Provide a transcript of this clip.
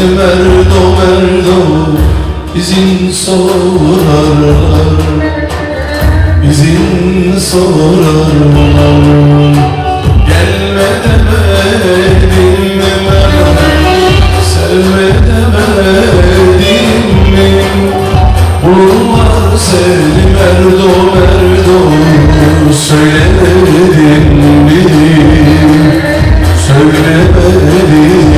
merdo merdo izin sorarlar, izin sorarlar. Gelme demedim mi sevme demedim mi? Bulurlar seni merdo merdo söylemedim mi? Söylemedim